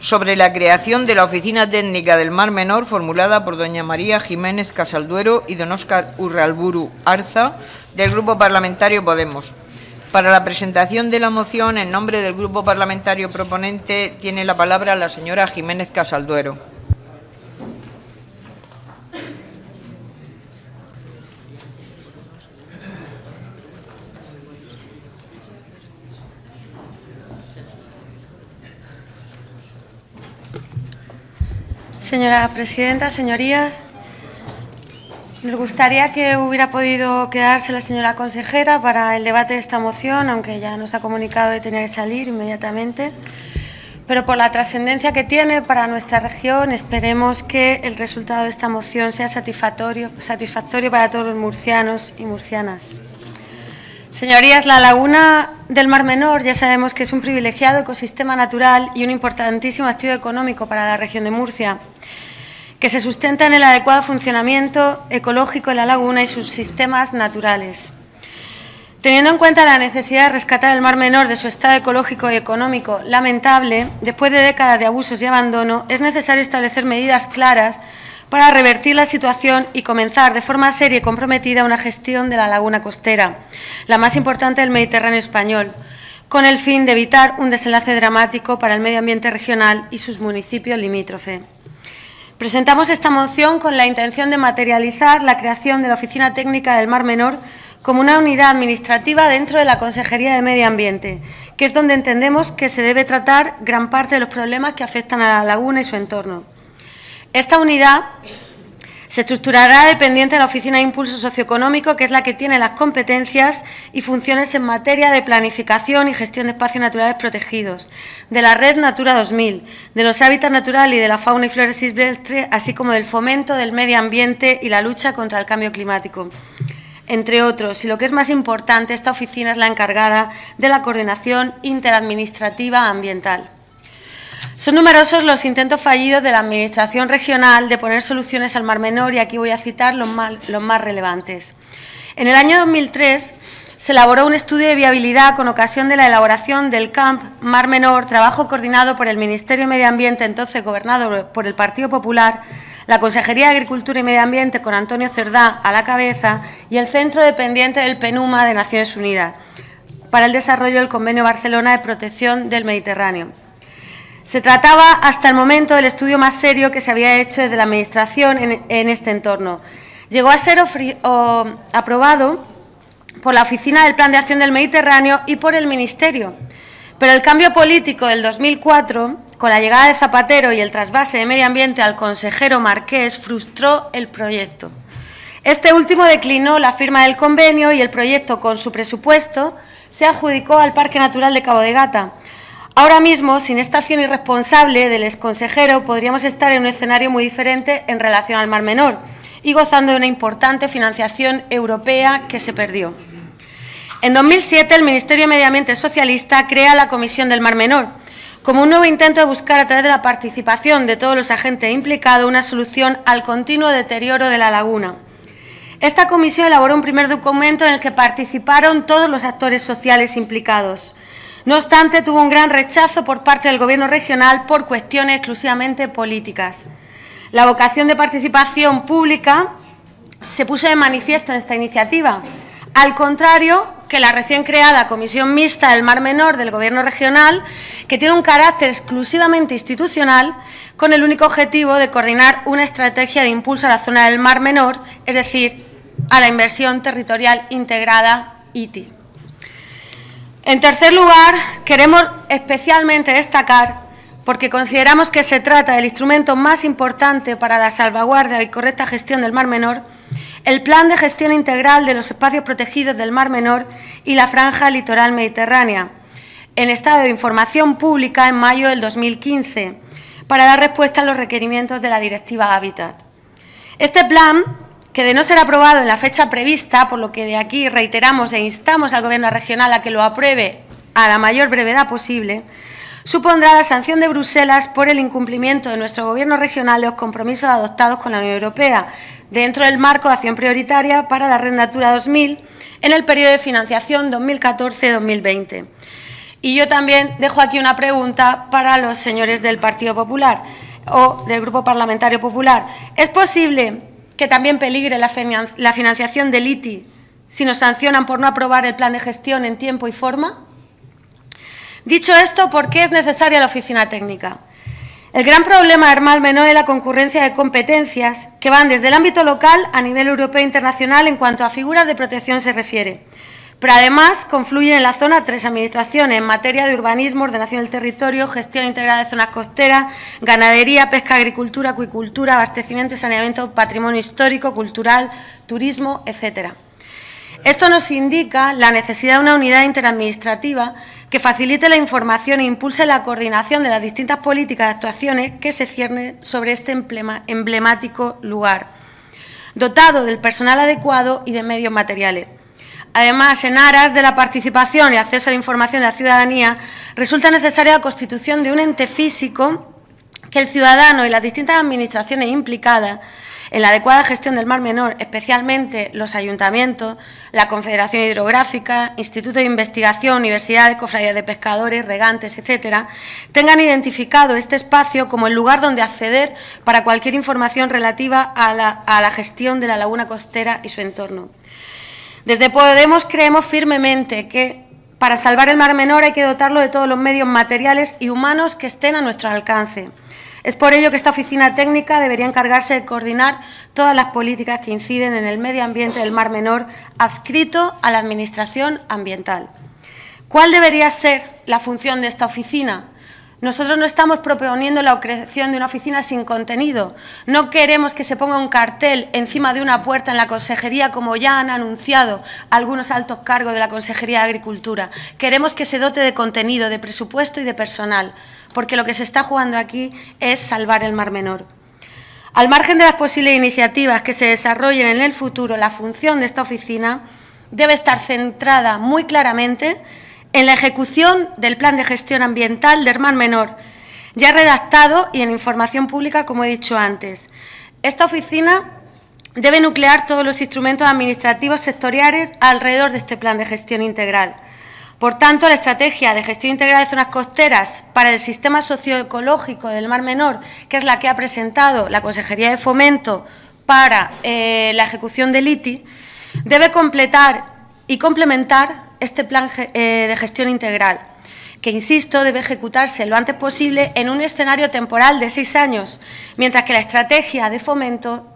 sobre la creación de la Oficina Técnica del Mar Menor, formulada por doña María Jiménez Casalduero y don Óscar Urralburu Arza, del Grupo Parlamentario Podemos. Para la presentación de la moción, en nombre del Grupo Parlamentario proponente, tiene la palabra la señora Jiménez Casalduero. Señora presidenta, señorías, nos gustaría que hubiera podido quedarse la señora consejera para el debate de esta moción, aunque ya nos ha comunicado que tenía que salir inmediatamente. Pero por la trascendencia que tiene para nuestra región, esperemos que el resultado de esta moción sea satisfactorio para todos los murcianos y murcianas. Señorías, la laguna del Mar Menor ya sabemos que es un privilegiado ecosistema natural y un importantísimo activo económico para la región de Murcia, que se sustenta en el adecuado funcionamiento ecológico de la laguna y sus sistemas naturales. Teniendo en cuenta la necesidad de rescatar el Mar Menor de su estado ecológico y económico lamentable, después de décadas de abusos y abandono, es necesario establecer medidas claras para revertir la situación y comenzar de forma seria y comprometida una gestión de la laguna costera, la más importante del Mediterráneo español, con el fin de evitar un desenlace dramático para el medio ambiente regional y sus municipios limítrofes. Presentamos esta moción con la intención de materializar la creación de la Oficina Técnica del Mar Menor como una unidad administrativa dentro de la Consejería de Medio Ambiente, que es donde entendemos que se debe tratar gran parte de los problemas que afectan a la laguna y su entorno. Esta unidad se estructurará dependiente de la Oficina de Impulso Socioeconómico, que es la que tiene las competencias y funciones en materia de planificación y gestión de espacios naturales protegidos, de la Red Natura 2000, de los hábitats naturales y de la fauna y flora silvestre, así como del fomento del medio ambiente y la lucha contra el cambio climático, entre otros. Y lo que es más importante, esta oficina es la encargada de la coordinación interadministrativa ambiental. Son numerosos los intentos fallidos de la Administración regional de poner soluciones al Mar Menor y aquí voy a citar los más relevantes. En el año 2003 se elaboró un estudio de viabilidad con ocasión de la elaboración del CAMP Mar Menor, trabajo coordinado por el Ministerio de Medio Ambiente, entonces gobernado por el Partido Popular, la Consejería de Agricultura y Medio Ambiente con Antonio Cerdá a la cabeza y el centro dependiente del PNUMA de Naciones Unidas para el desarrollo del Convenio Barcelona de Protección del Mediterráneo. Se trataba hasta el momento del estudio más serio que se había hecho desde la Administración en este entorno. Llegó a ser aprobado por la Oficina del Plan de Acción del Mediterráneo y por el Ministerio, pero el cambio político del 2004, con la llegada de Zapatero y el trasvase de Medio Ambiente al consejero Marqués, frustró el proyecto. Este último declinó la firma del convenio y el proyecto, con su presupuesto, se adjudicó al Parque Natural de Cabo de Gata. Ahora mismo, sin esta acción irresponsable del exconsejero, podríamos estar en un escenario muy diferente en relación al Mar Menor y gozando de una importante financiación europea que se perdió. En 2007, el Ministerio de Medio Ambiente socialista crea la Comisión del Mar Menor, como un nuevo intento de buscar, a través de la participación de todos los agentes implicados, una solución al continuo deterioro de la laguna. Esta comisión elaboró un primer documento en el que participaron todos los actores sociales implicados. No obstante, tuvo un gran rechazo por parte del Gobierno regional por cuestiones exclusivamente políticas. La vocación de participación pública se puso de manifiesto en esta iniciativa, al contrario que la recién creada Comisión Mixta del Mar Menor del Gobierno regional, que tiene un carácter exclusivamente institucional, con el único objetivo de coordinar una estrategia de impulso a la zona del Mar Menor, es decir, a la inversión territorial integrada ITI. En tercer lugar, queremos especialmente destacar, porque consideramos que se trata del instrumento más importante para la salvaguardia y correcta gestión del Mar Menor, el Plan de Gestión Integral de los Espacios Protegidos del Mar Menor y la Franja Litoral Mediterránea, en estado de información pública en mayo del 2015, para dar respuesta a los requerimientos de la Directiva Hábitat. Este plan, que de no ser aprobado en la fecha prevista, por lo que de aquí reiteramos e instamos al Gobierno regional a que lo apruebe a la mayor brevedad posible, supondrá la sanción de Bruselas por el incumplimiento de nuestro Gobierno regional de los compromisos adoptados con la Unión Europea dentro del marco de acción prioritaria para la Red Natura 2000 en el periodo de financiación 2014-2020. Y yo también dejo aquí una pregunta para los señores del Partido Popular o del Grupo Parlamentario Popular. ¿Es posible que también peligre la financiación del ITI si nos sancionan por no aprobar el plan de gestión en tiempo y forma? Dicho esto, ¿por qué es necesaria la oficina técnica? El gran problema del Mar Menor es la concurrencia de competencias que van desde el ámbito local a nivel europeo e internacional en cuanto a figuras de protección se refiere. Pero además confluyen en la zona 3 administraciones en materia de urbanismo, ordenación del territorio, gestión integrada de zonas costeras, ganadería, pesca, agricultura, acuicultura, abastecimiento y saneamiento, patrimonio histórico, cultural, turismo, etcétera. Esto nos indica la necesidad de una unidad interadministrativa que facilite la información e impulse la coordinación de las distintas políticas y actuaciones que se ciernen sobre este emblemático lugar, dotado del personal adecuado y de medios materiales. Además, en aras de la participación y acceso a la información de la ciudadanía, resulta necesaria la constitución de un ente físico que el ciudadano y las distintas administraciones implicadas en la adecuada gestión del Mar Menor, especialmente los ayuntamientos, la Confederación Hidrográfica, institutos de investigación, universidades, cofradías de pescadores, regantes, etcétera, tengan identificado este espacio como el lugar donde acceder para cualquier información relativa a la gestión de la laguna costera y su entorno. Desde Podemos creemos firmemente que para salvar el Mar Menor hay que dotarlo de todos los medios materiales y humanos que estén a nuestro alcance. Es por ello que esta oficina técnica debería encargarse de coordinar todas las políticas que inciden en el medio ambiente del Mar Menor adscrito a la Administración Ambiental. ¿Cuál debería ser la función de esta oficina? Nosotros no estamos proponiendo la creación de una oficina sin contenido. No queremos que se ponga un cartel encima de una puerta en la Consejería, como ya han anunciado algunos altos cargos de la Consejería de Agricultura. Queremos que se dote de contenido, de presupuesto y de personal, porque lo que se está jugando aquí es salvar el Mar Menor. Al margen de las posibles iniciativas que se desarrollen en el futuro, la función de esta oficina debe estar centrada muy claramente en la ejecución del Plan de Gestión Ambiental del Mar Menor, ya redactado y en información pública, como he dicho antes. Esta oficina debe nuclear todos los instrumentos administrativos sectoriales alrededor de este Plan de Gestión Integral. Por tanto, la estrategia de gestión integral de zonas costeras para el sistema socioecológico del Mar Menor, que es la que ha presentado la Consejería de Fomento para la ejecución del ITI, debe completar y complementar este plan de gestión integral, que, insisto, debe ejecutarse lo antes posible en un escenario temporal de 6 años, mientras que la estrategia de fomento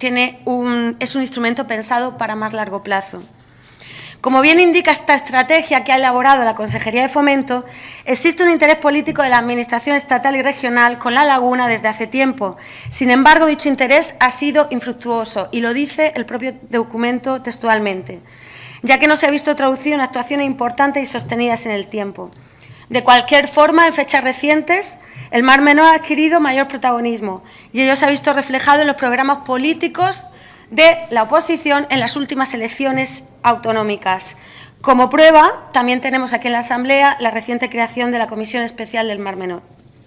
es un instrumento pensado para más largo plazo. Como bien indica esta estrategia que ha elaborado la Consejería de Fomento, existe un interés político de la Administración estatal y regional con la laguna desde hace tiempo. Sin embargo, dicho interés ha sido infructuoso y lo dice el propio documento textualmente, ya que no se ha visto traducido en actuaciones importantes y sostenidas en el tiempo. De cualquier forma, en fechas recientes, el Mar Menor ha adquirido mayor protagonismo y ello se ha visto reflejado en los programas políticos de la oposición en las últimas elecciones autonómicas. Como prueba, también tenemos aquí en la Asamblea la reciente creación de la Comisión Especial del Mar Menor.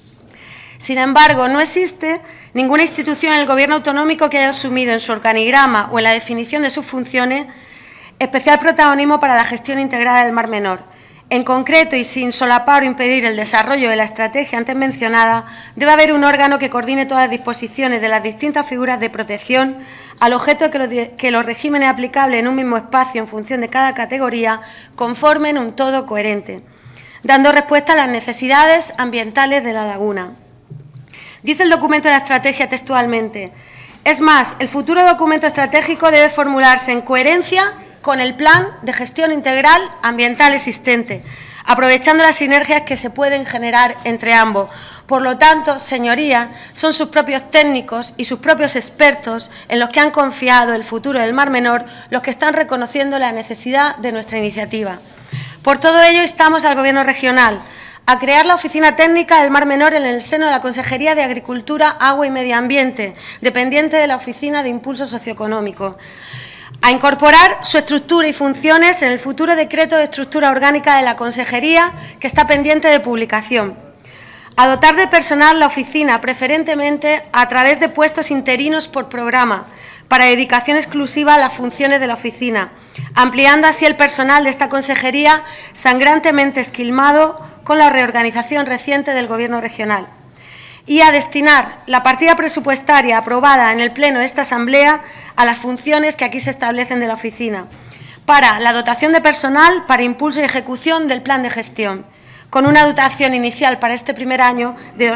Sin embargo, no existe ninguna institución en el Gobierno autonómico que haya asumido en su organigrama o en la definición de sus funciones especial protagonismo para la gestión integrada del Mar Menor. En concreto, y sin solapar o impedir el desarrollo de la estrategia antes mencionada, debe haber un órgano que coordine todas las disposiciones de las distintas figuras de protección al objeto de que los regímenes aplicables en un mismo espacio en función de cada categoría conformen un todo coherente, dando respuesta a las necesidades ambientales de la laguna. Dice el documento de la estrategia textualmente: es más, el futuro documento estratégico debe formularse en coherencia con el plan de gestión integral ambiental existente, aprovechando las sinergias que se pueden generar entre ambos. Por lo tanto, señorías, son sus propios técnicos y sus propios expertos en los que han confiado el futuro del Mar Menor los que están reconociendo la necesidad de nuestra iniciativa. Por todo ello, instamos al Gobierno regional a crear la Oficina Técnica del Mar Menor en el seno de la Consejería de Agricultura, Agua y Medio Ambiente, dependiente de la Oficina de Impulso Socioeconómico, a incorporar su estructura y funciones en el futuro decreto de estructura orgánica de la Consejería, que está pendiente de publicación, a dotar de personal la oficina, preferentemente a través de puestos interinos por programa, para dedicación exclusiva a las funciones de la oficina, ampliando así el personal de esta consejería sangrantemente esquilmado con la reorganización reciente del Gobierno regional y a destinar la partida presupuestaria aprobada en el Pleno de esta Asamblea a las funciones que aquí se establecen de la oficina, para la dotación de personal, para impulso y ejecución del plan de gestión, con una dotación inicial para este primer año de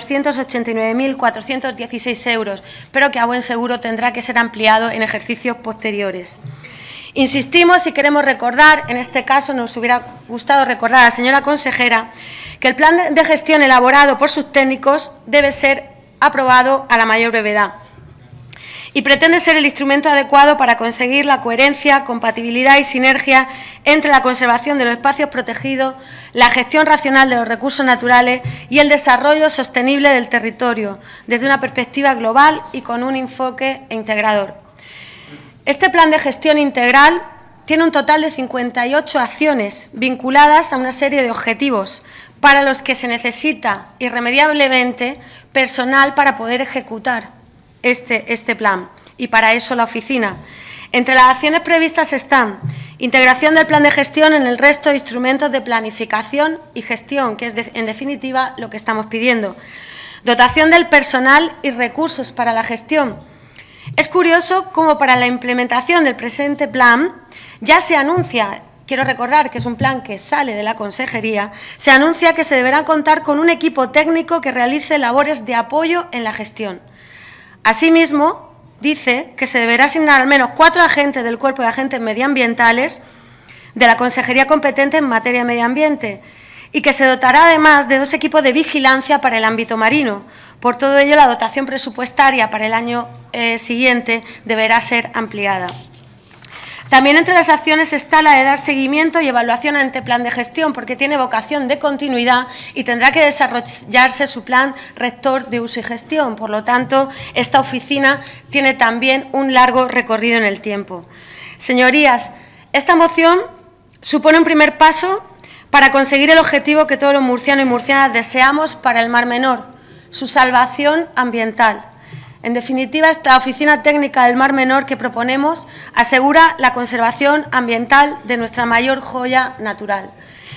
289.416 euros, pero que a buen seguro tendrá que ser ampliado en ejercicios posteriores. Insistimos y queremos recordar, en este caso nos hubiera gustado recordar a la señora consejera, que el plan de gestión elaborado por sus técnicos debe ser aprobado a la mayor brevedad y pretende ser el instrumento adecuado para conseguir la coherencia, compatibilidad y sinergia entre la conservación de los espacios protegidos, la gestión racional de los recursos naturales y el desarrollo sostenible del territorio, desde una perspectiva global y con un enfoque integrador. Este plan de gestión integral tiene un total de 58 acciones vinculadas a una serie de objetivos para los que se necesita irremediablemente personal para poder ejecutar este plan, y para eso la oficina. Entre las acciones previstas están integración del plan de gestión en el resto de instrumentos de planificación y gestión, que es en definitiva lo que estamos pidiendo. Dotación del personal y recursos para la gestión. Es curioso cómo para la implementación del presente plan ya se anuncia, quiero recordar que es un plan que sale de la Consejería, se anuncia que se deberá contar con un equipo técnico que realice labores de apoyo en la gestión. Asimismo, dice que se deberá asignar al menos 4 agentes del Cuerpo de Agentes Medioambientales de la Consejería competente en materia de medio ambiente y que se dotará además de 2 equipos de vigilancia para el ámbito marino. Por todo ello, la dotación presupuestaria para el año siguiente deberá ser ampliada. También entre las acciones está la de dar seguimiento y evaluación ante plan de gestión, porque tiene vocación de continuidad y tendrá que desarrollarse su plan rector de uso y gestión. Por lo tanto, esta oficina tiene también un largo recorrido en el tiempo. Señorías, esta moción supone un primer paso para conseguir el objetivo que todos los murcianos y murcianas deseamos para el Mar Menor, su salvación ambiental. En definitiva, esta oficina técnica del Mar Menor que proponemos asegura la conservación ambiental de nuestra mayor joya natural.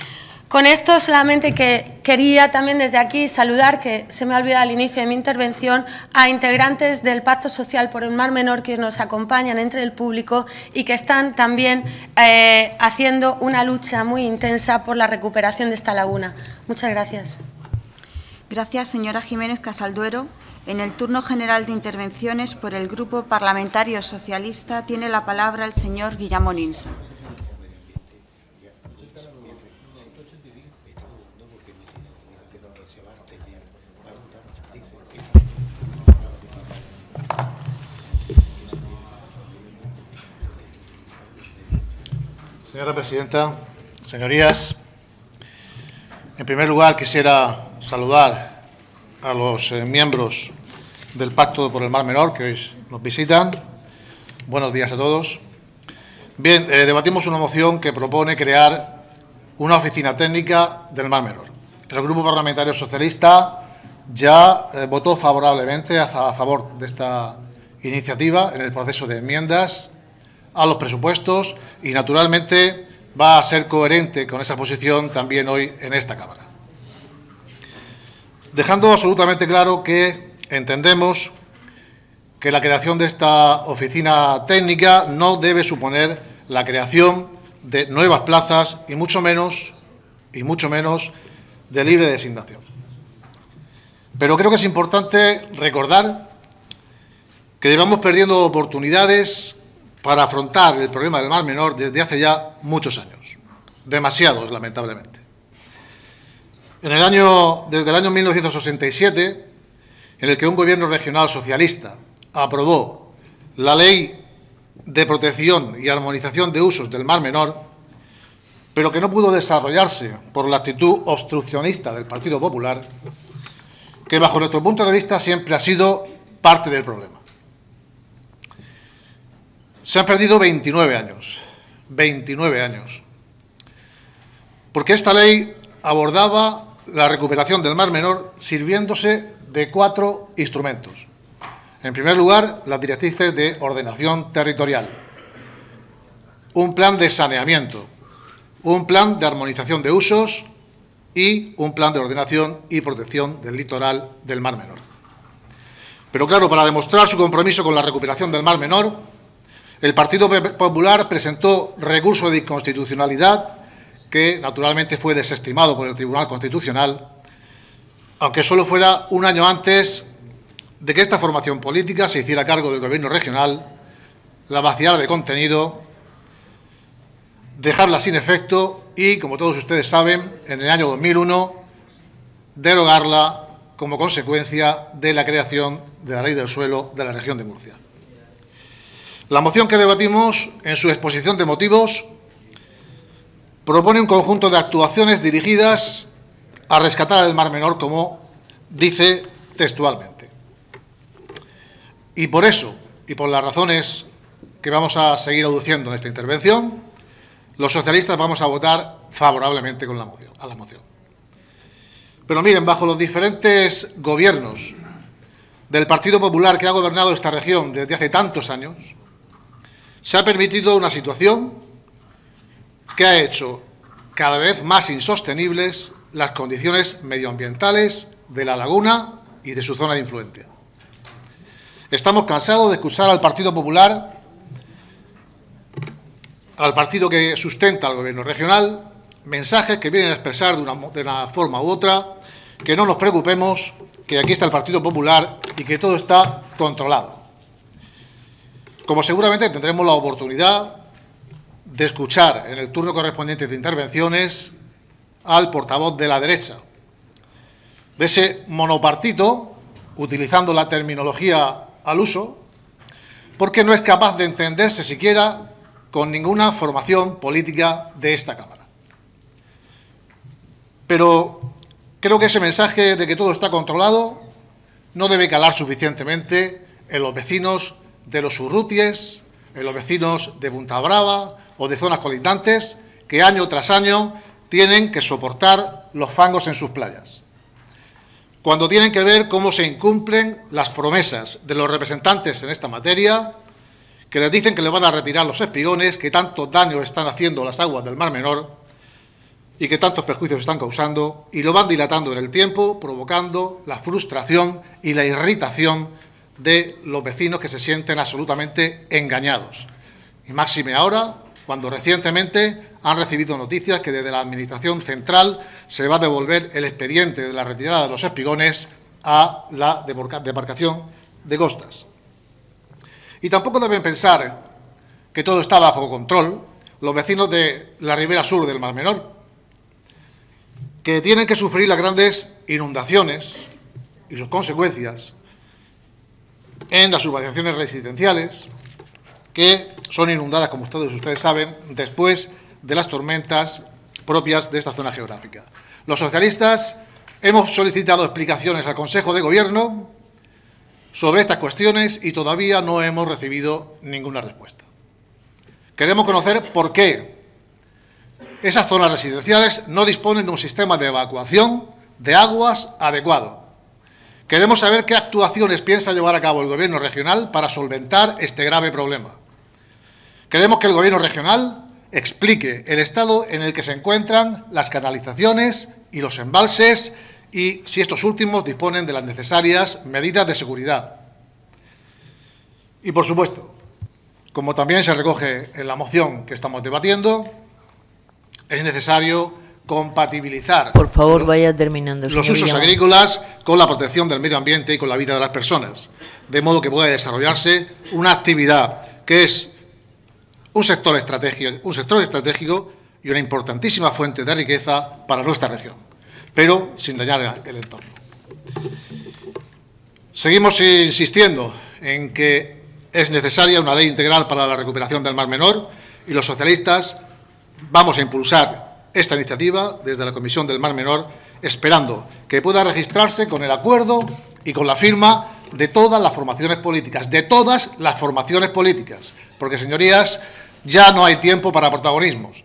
Con esto solamente que quería también desde aquí saludar, que se me ha olvidado al inicio de mi intervención, a integrantes del Pacto Social por el Mar Menor que nos acompañan entre el público y que están también haciendo una lucha muy intensa por la recuperación de esta laguna. Muchas gracias. Gracias, señora Jiménez Casalduero. En el turno general de intervenciones por el Grupo Parlamentario Socialista tiene la palabra el señor Guillamón Insa. Señora presidenta, señorías, en primer lugar quisiera saludar a los miembros del Pacto por el Mar Menor que hoy nos visitan. Buenos días a todos. Bien, debatimos una moción que propone crear una oficina técnica del Mar Menor. El Grupo Parlamentario Socialista ya votó favorablemente a favor de esta iniciativa en el proceso de enmiendas a los presupuestos y, naturalmente, va a ser coherente con esa posición también hoy en esta Cámara. Dejando absolutamente claro que entendemos que la creación de esta oficina técnica no debe suponer la creación de nuevas plazas y mucho menos de libre designación. Pero creo que es importante recordar que llevamos perdiendo oportunidades para afrontar el problema del Mar Menor desde hace ya muchos años, demasiados, lamentablemente. Desde el año 1967, en el que un gobierno regional socialista aprobó la Ley de Protección y Armonización de Usos del Mar Menor, pero que no pudo desarrollarse por la actitud obstruccionista del Partido Popular, que bajo nuestro punto de vista siempre ha sido parte del problema. Se han perdido 29 años, porque esta ley abordaba la recuperación del Mar Menor sirviéndose de 4 instrumentos. En primer lugar, las directrices de ordenación territorial, un plan de saneamiento, un plan de armonización de usos y un plan de ordenación y protección del litoral del Mar Menor. Pero claro, para demostrar su compromiso con la recuperación del Mar Menor, el Partido Popular presentó recurso de inconstitucionalidad que naturalmente fue desestimado por el Tribunal Constitucional, aunque solo fuera un año antes de que esta formación política se hiciera cargo del Gobierno regional, la vaciara de contenido, dejarla sin efecto y, como todos ustedes saben, en el año 2001, derogarla como consecuencia de la creación de la Ley del Suelo de la región de Murcia. La moción que debatimos, en su exposición de motivos, propone un conjunto de actuaciones dirigidas a rescatar el Mar Menor, como dice textualmente. Y por eso, y por las razones que vamos a seguir aduciendo en esta intervención, los socialistas vamos a votar favorablemente a la moción. Pero miren, bajo los diferentes gobiernos del Partido Popular que ha gobernado esta región desde hace tantos años, se ha permitido una situación que ha hecho cada vez más insostenibles las condiciones medioambientales de la laguna y de su zona de influencia. Estamos cansados de escuchar al Partido Popular, al partido que sustenta al Gobierno regional, mensajes que vienen a expresar de una forma u otra que no nos preocupemos, que aquí está el Partido Popular y que todo está controlado. Como seguramente tendremos la oportunidad de escuchar en el turno correspondiente de intervenciones al portavoz de la derecha, de ese monopartito, utilizando la terminología al uso, porque no es capaz de entenderse siquiera con ninguna formación política de esta Cámara. Pero creo que ese mensaje de que todo está controlado no debe calar suficientemente en los vecinos de los Urruties, en los vecinos de Punta Brava o de zonas colindantes que año tras año tienen que soportar los fangos en sus playas. Cuando tienen que ver cómo se incumplen las promesas de los representantes en esta materia, que les dicen que les van a retirar los espigones, que tanto daño están haciendo a las aguas del Mar Menor y que tantos perjuicios están causando, y lo van dilatando en el tiempo, provocando la frustración y la irritación de los vecinos que se sienten absolutamente engañados. Y máxime ahora, cuando recientemente han recibido noticias que desde la Administración Central se va a devolver el expediente de la retirada de los espigones a la demarcación de costas. Y tampoco deben pensar que todo está bajo control los vecinos de la ribera sur del Mar Menor, que tienen que sufrir las grandes inundaciones y sus consecuencias en las urbanizaciones residenciales, que son inundadas, como todos ustedes saben, después de las tormentas propias de esta zona geográfica. Los socialistas hemos solicitado explicaciones al Consejo de Gobierno sobre estas cuestiones y todavía no hemos recibido ninguna respuesta. Queremos conocer por qué esas zonas residenciales no disponen de un sistema de evacuación de aguas adecuado. Queremos saber qué actuaciones piensa llevar a cabo el Gobierno regional para solventar este grave problema. Queremos que el Gobierno regional explique el estado en el que se encuentran las canalizaciones y los embalses y si estos últimos disponen de las necesarias medidas de seguridad. Y, por supuesto, como también se recoge en la moción que estamos debatiendo, es necesario compatibilizar, por favor, vaya terminando, los usos agrícolas con la protección del medio ambiente y con la vida de las personas, de modo que pueda desarrollarse una actividad que es un sector estratégico y una importantísima fuente de riqueza para nuestra región, pero sin dañar el entorno. Seguimos insistiendo en que es necesaria una ley integral para la recuperación del Mar Menor y los socialistas vamos a impulsar esta iniciativa desde la Comisión del Mar Menor, esperando que pueda registrarse con el acuerdo y con la firma de todas las formaciones políticas, porque, señorías, ya no hay tiempo para protagonismos,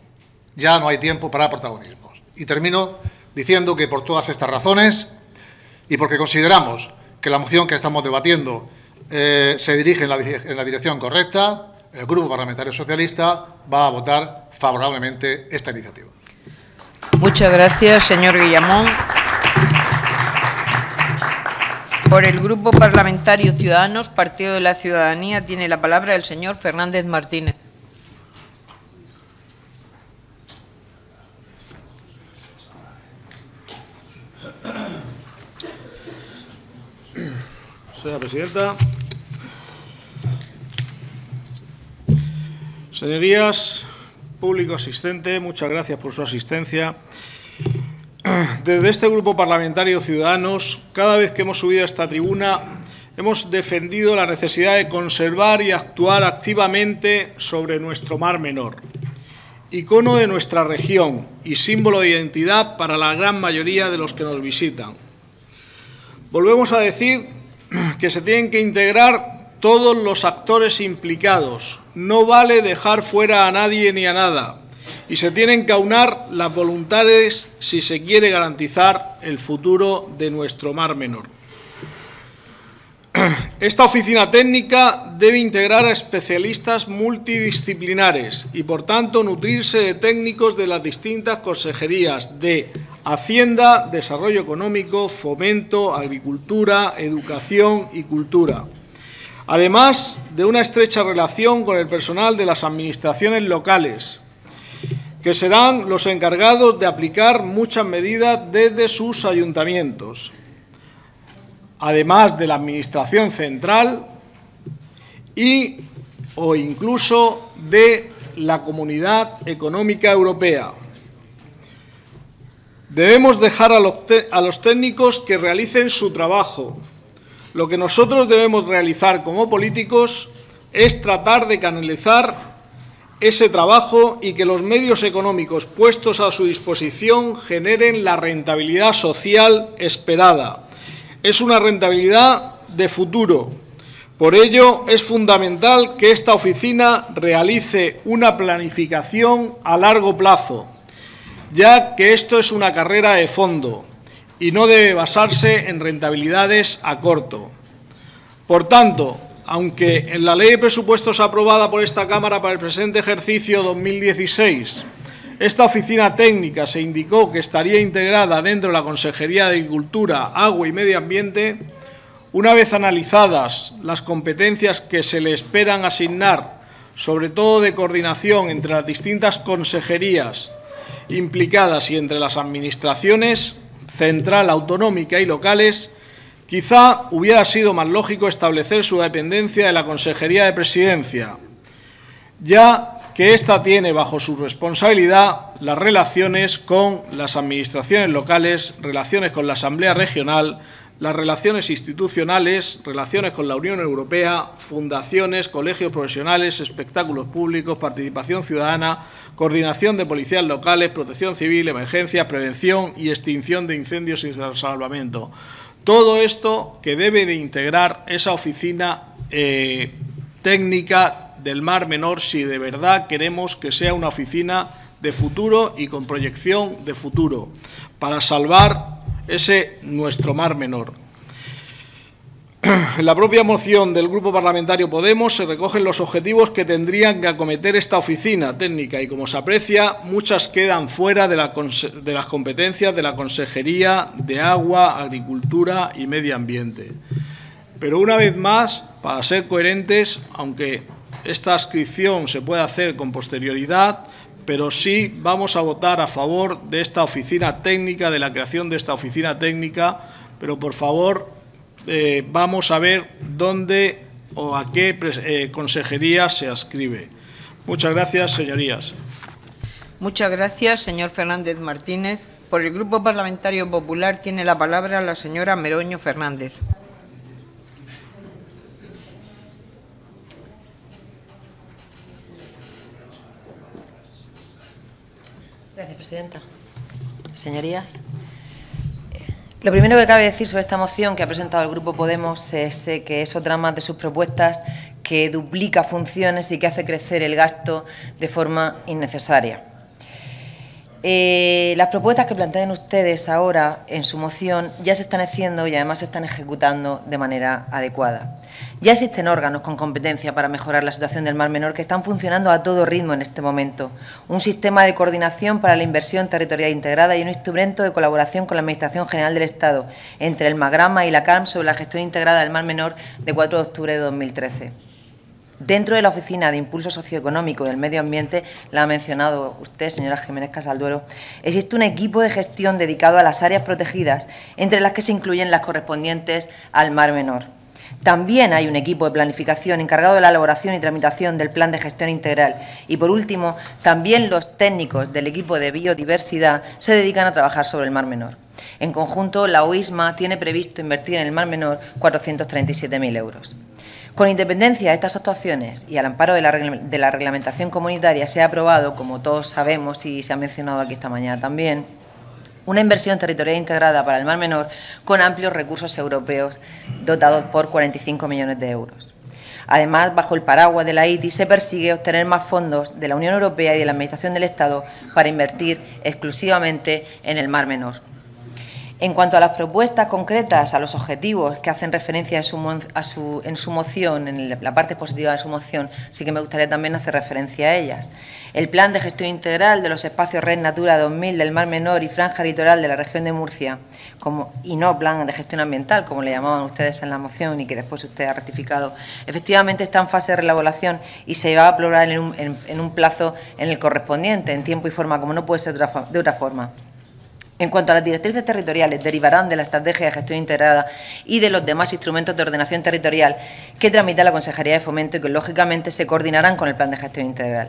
Y termino diciendo que por todas estas razones y porque consideramos que la moción que estamos debatiendo se dirige en la dirección correcta, el Grupo Parlamentario Socialista va a votar favorablemente esta iniciativa. Muchas gracias, señor Guillamón. Por el Grupo Parlamentario Ciudadanos, Partido de la Ciudadanía, tiene la palabra el señor Fernández Martínez. Señora presidenta, señorías, público asistente, muchas gracias por su asistencia. Desde este Grupo Parlamentario Ciudadanos, cada vez que hemos subido a esta tribuna, hemos defendido la necesidad de conservar y actuar activamente sobre nuestro Mar Menor, icono de nuestra región y símbolo de identidad para la gran mayoría de los que nos visitan. Volvemos a decir que se tienen que integrar todos los actores implicados. No vale dejar fuera a nadie ni a nada. Y se tienen que aunar las voluntades si se quiere garantizar el futuro de nuestro Mar Menor. Esta oficina técnica debe integrar a especialistas multidisciplinares y, por tanto, nutrirse de técnicos de las distintas consejerías de Hacienda, Desarrollo Económico, Fomento, Agricultura, Educación y Cultura. Además de una estrecha relación con el personal de las administraciones locales, que serán los encargados de aplicar muchas medidas desde sus ayuntamientos, además de la Administración central o incluso de la Comunidad Económica Europea. Debemos dejar a los técnicos que realicen su trabajo. Lo que nosotros debemos realizar como políticos es tratar de canalizar ese trabajo y que los medios económicos puestos a su disposición generen la rentabilidad social esperada. Es una rentabilidad de futuro. Por ello, es fundamental que esta oficina realice una planificación a largo plazo, ya que esto es una carrera de fondo y no debe basarse en rentabilidades a corto. Por tanto, aunque en la Ley de Presupuestos aprobada por esta Cámara para el presente ejercicio 2016, esta oficina técnica se indicó que estaría integrada dentro de la Consejería de Agricultura, Agua y Medio Ambiente, una vez analizadas las competencias que se le esperan asignar, sobre todo de coordinación entre las distintas consejerías implicadas y entre las administraciones central, autonómica y locales, quizá hubiera sido más lógico establecer su dependencia de la Consejería de Presidencia, ya que ésta tiene bajo su responsabilidad las relaciones con las administraciones locales, relaciones con la Asamblea Regional, las relaciones institucionales, relaciones con la Unión Europea, fundaciones, colegios profesionales, espectáculos públicos, participación ciudadana, coordinación de policías locales, protección civil, emergencias, prevención y extinción de incendios y salvamento. Todo esto que debe de integrar esa oficina técnica del Mar Menor si de verdad queremos que sea una oficina de futuro y con proyección de futuro para salvar nuestro Mar Menor. En la propia moción del Grupo Parlamentario Podemos se recogen los objetivos que tendrían que acometer esta oficina técnica y, como se aprecia, muchas quedan fuera de las competencias de la Consejería de Agua, Agricultura y Medio Ambiente. Pero una vez más, para ser coherentes, aunque esta adscripción se puede hacer con posterioridad, pero sí vamos a votar a favor de esta oficina técnica, de la creación de esta oficina técnica, pero por favor vamos a ver dónde o a qué consejería se adscribe. Muchas gracias, señorías. Muchas gracias, señor Fernández Martínez. Por el Grupo Parlamentario Popular tiene la palabra la señora Meroño Fernández. Gracias, presidenta. Señorías, lo primero que cabe decir sobre esta moción que ha presentado el Grupo Podemos es que es otra más de sus propuestas que duplica funciones y que hace crecer el gasto de forma innecesaria. Las propuestas que plantean ustedes ahora en su moción ya se están haciendo y además se están ejecutando de manera adecuada. Ya existen órganos con competencia para mejorar la situación del Mar Menor que están funcionando a todo ritmo en este momento. Un sistema de coordinación para la inversión territorial integrada y un instrumento de colaboración con la Administración General del Estado entre el Magrama y la CARM sobre la gestión integrada del Mar Menor de 4 de octubre de 2013. Dentro de la Oficina de Impulso Socioeconómico del Medio Ambiente, la ha mencionado usted, señora Jiménez Casalduero, existe un equipo de gestión dedicado a las áreas protegidas, entre las que se incluyen las correspondientes al Mar Menor. También hay un equipo de planificación encargado de la elaboración y tramitación del Plan de Gestión Integral. Y, por último, también los técnicos del equipo de biodiversidad se dedican a trabajar sobre el Mar Menor. En conjunto, la OISMA tiene previsto invertir en el Mar Menor 437.000 euros. Con independencia de estas actuaciones y al amparo de la reglamentación comunitaria, se ha aprobado, como todos sabemos y se ha mencionado aquí esta mañana también, una inversión territorial integrada para el Mar Menor con amplios recursos europeos dotados por 45 millones de euros. Además, bajo el paraguas de la ITI se persigue obtener más fondos de la Unión Europea y de la Administración del Estado para invertir exclusivamente en el Mar Menor. En cuanto a las propuestas concretas, a los objetivos que hacen referencia en su moción, en la parte positiva de su moción, sí que me gustaría también hacer referencia a ellas. El Plan de Gestión Integral de los espacios Red Natura 2000 del Mar Menor y Franja Litoral de la región de Murcia, y no Plan de Gestión Ambiental, como le llamaban ustedes en la moción y que después usted ha rectificado, efectivamente está en fase de reelaboración y se va a aprobar en un plazo en el correspondiente, en tiempo y forma, como no puede ser de otra forma. En cuanto a las directrices territoriales, derivarán de la Estrategia de Gestión Integrada y de los demás instrumentos de ordenación territorial que tramita la Consejería de Fomento y que, lógicamente, se coordinarán con el Plan de Gestión Integral.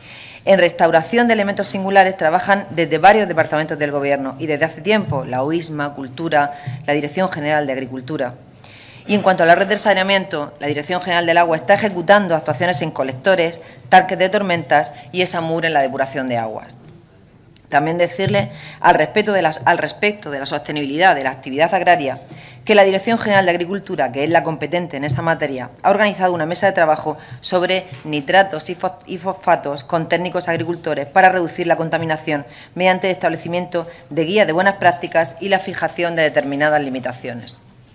En restauración de elementos singulares trabajan desde varios departamentos del Gobierno y desde hace tiempo la OISMA, Cultura, la Dirección General de Agricultura. Y en cuanto a la red de saneamiento, la Dirección General del Agua está ejecutando actuaciones en colectores, tanques de tormentas y ESAMUR en la depuración de aguas. También decirle al respecto de la sostenibilidad de la actividad agraria que la Dirección General de Agricultura, que es la competente en esta materia, ha organizado una mesa de trabajo sobre nitratos y fosfatos con técnicos agricultores para reducir la contaminación mediante el establecimiento de guías de buenas prácticas y la fijación de determinadas limitaciones.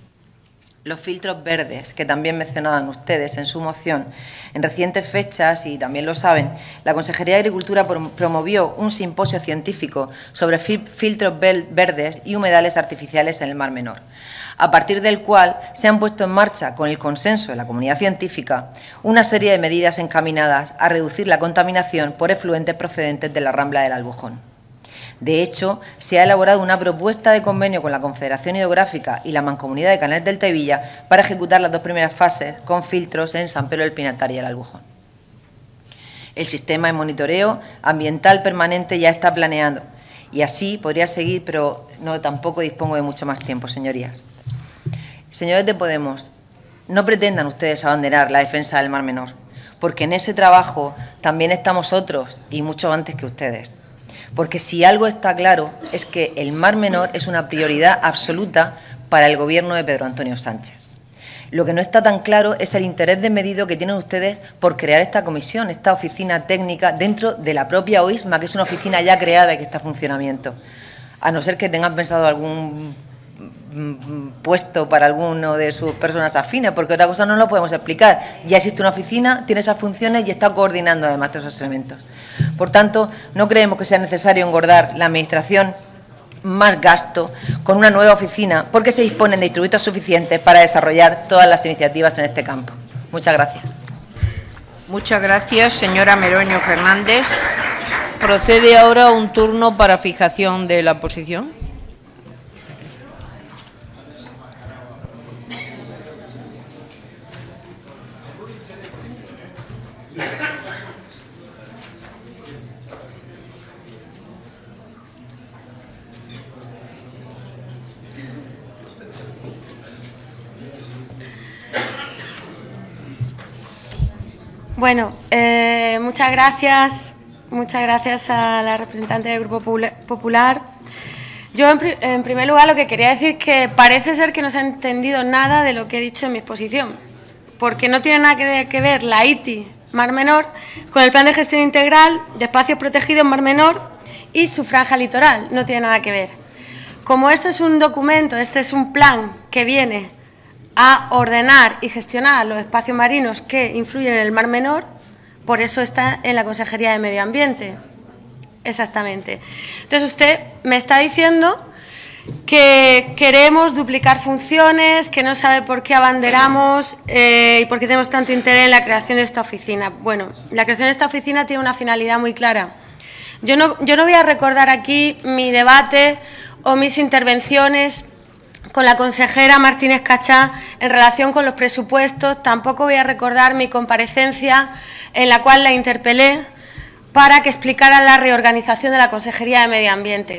Los filtros verdes, que también mencionaban ustedes en su moción, en recientes fechas, y también lo saben, la Consejería de Agricultura promovió un simposio científico sobre filtros verdes y humedales artificiales en el Mar Menor, a partir del cual se han puesto en marcha, con el consenso de la comunidad científica, una serie de medidas encaminadas a reducir la contaminación por efluentes procedentes de la Rambla del Albujón. De hecho, se ha elaborado una propuesta de convenio con la Confederación Hidrográfica y la Mancomunidad de Canales del Tevilla para ejecutar las dos primeras fases con filtros en San Pedro del Pinatar y el Albujón. El sistema de monitoreo ambiental permanente ya está planeado y así podría seguir, pero no tampoco dispongo de mucho más tiempo, señorías. Señores de Podemos, no pretendan ustedes abanderar la defensa del Mar Menor, porque en ese trabajo también estamos otros y mucho antes que ustedes. Porque si algo está claro es que el Mar Menor es una prioridad absoluta para el Gobierno de Pedro Antonio Sánchez. Lo que no está tan claro es el interés desmedido que tienen ustedes por crear esta comisión, esta oficina técnica dentro de la propia OISMA, que es una oficina ya creada y que está en funcionamiento. A no ser que tengan pensado algún puesto para alguno de sus personas afines, porque otra cosa no lo podemos explicar. Ya existe una oficina, tiene esas funciones y está coordinando además todos esos elementos. Por tanto, no creemos que sea necesario engordar la Administración más gasto con una nueva oficina, porque se disponen de instrumentos suficientes para desarrollar todas las iniciativas en este campo. Muchas gracias. Muchas gracias, señora Meroño Fernández. Procede ahora un turno para fijación de la posición. Bueno, muchas gracias a la representante del Grupo Popular. Yo, en primer lugar, lo que quería decir es que parece ser que no se ha entendido nada de lo que he dicho en mi exposición, porque no tiene nada que ver la ITI Mar Menor con el Plan de Gestión Integral de Espacios Protegidos Mar Menor y su franja litoral, no tiene nada que ver. Como este es un documento, este es un plan que viene a ordenar y gestionar los espacios marinos que influyen en el Mar Menor, por eso está en la Consejería de Medio Ambiente. Exactamente. Entonces, usted me está diciendo que queremos duplicar funciones, que no sabe por qué abanderamos y por qué tenemos tanto interés en la creación de esta oficina. Bueno, la creación de esta oficina tiene una finalidad muy clara. Yo no voy a recordar aquí mi debate o mis intervenciones con la consejera Martínez Cachá en relación con los presupuestos, tampoco voy a recordar mi comparecencia en la cual la interpelé para que explicara la reorganización de la Consejería de Medio Ambiente.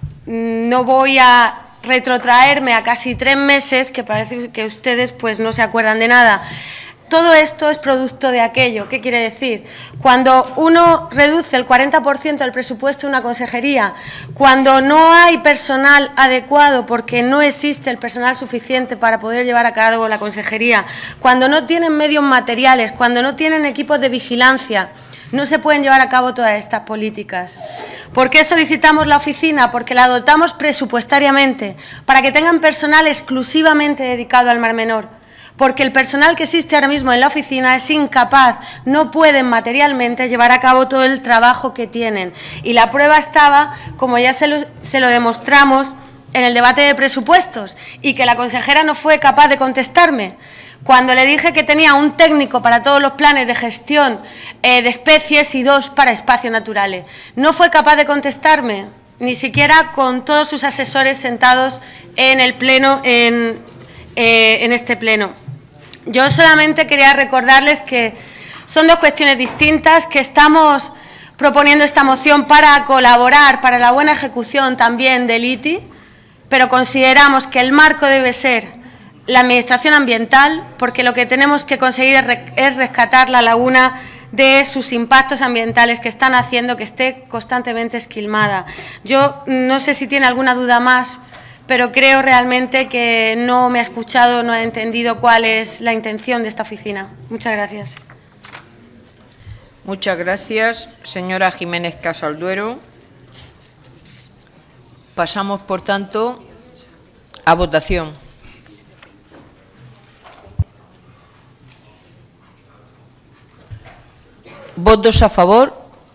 No voy a retrotraerme a casi 3 meses, que parece que ustedes pues no se acuerdan de nada. Todo esto es producto de aquello. ¿Qué quiere decir? Cuando uno reduce el 40% del presupuesto de una consejería, cuando no hay personal adecuado porque no existe el personal suficiente para poder llevar a cabo la consejería, cuando no tienen medios materiales, cuando no tienen equipos de vigilancia, no se pueden llevar a cabo todas estas políticas. ¿Por qué solicitamos la oficina? Porque la dotamos presupuestariamente para que tengan personal exclusivamente dedicado al Mar Menor. Porque el personal que existe ahora mismo en la oficina es incapaz, no pueden materialmente llevar a cabo todo el trabajo que tienen. Y la prueba estaba, como ya se lo demostramos en el debate de presupuestos, y que la consejera no fue capaz de contestarme. Cuando le dije que tenía un técnico para todos los planes de gestión de especies y 2 para espacios naturales. No fue capaz de contestarme, ni siquiera con todos sus asesores sentados en el pleno, en este pleno. Yo solamente quería recordarles que son 2 cuestiones distintas, que estamos proponiendo esta moción para colaborar para la buena ejecución también del ITI, pero consideramos que el marco debe ser la administración ambiental, porque lo que tenemos que conseguir es rescatar la laguna de sus impactos ambientales que están haciendo que esté constantemente esquilmada. Yo no sé si tiene alguna duda más, pero creo realmente que no me ha escuchado, no ha entendido cuál es la intención de esta oficina. Muchas gracias. Muchas gracias, señora Jiménez Casalduero. Pasamos, por tanto, a votación. ¿Votos a favor?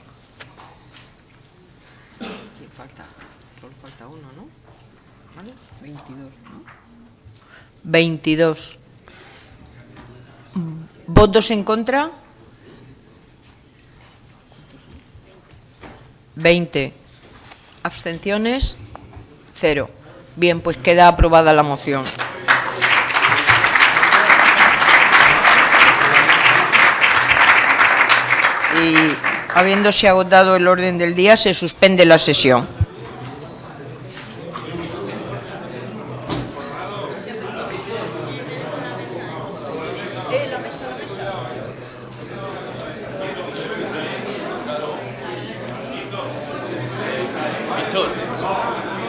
Solo falta uno, ¿no? ¿Vale? 22, ¿no? 22. ¿Votos en contra? 20. ¿Abstenciones? 0. Bien, pues queda aprobada la moción. Y habiéndose agotado el orden del día, se suspende la sesión. Víctor.